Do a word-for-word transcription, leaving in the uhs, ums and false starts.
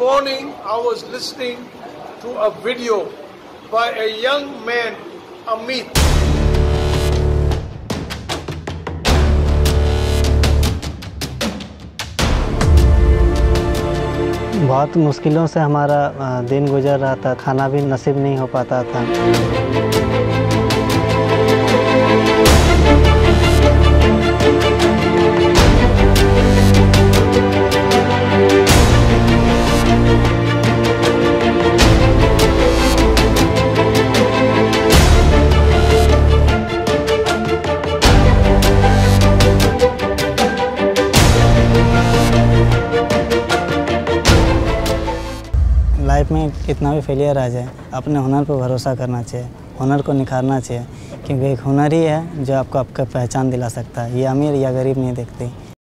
morning I was listening to a video by a young man, Amit. बहुत मुश्किलों से हमारा दिन गुजर रहा था, खाना भी नसीब नहीं हो पाता था। लाइफ में कितना भी फेलियर आ जाए, अपने हुनर पर भरोसा करना चाहिए, हुनर को निखारना चाहिए, क्योंकि एक हुनर ही है जो आपको आपका पहचान दिला सकता है। ये अमीर या गरीब नहीं देखते।